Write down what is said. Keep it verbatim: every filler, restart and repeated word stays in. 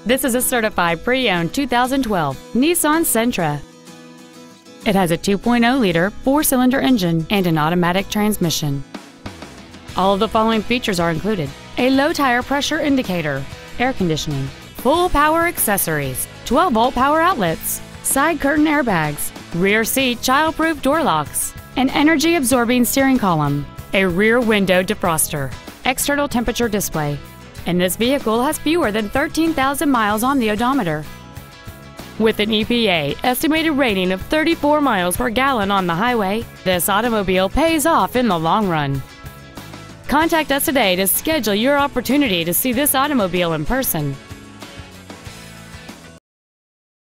This is a certified pre-owned two thousand twelve Nissan Sentra. It has a two point oh liter four-cylinder engine and an automatic transmission. All of the following features are included: a low tire pressure indicator, air conditioning, full power accessories, twelve volt power outlets, side curtain airbags, rear seat child-proof door locks, an energy-absorbing steering column, a rear window defroster, external temperature display, and this vehicle has fewer than thirteen thousand miles on the odometer. With an E P A estimated rating of thirty-four miles per gallon on the highway, this automobile pays off in the long run. Contact us today to schedule your opportunity to see this automobile in person.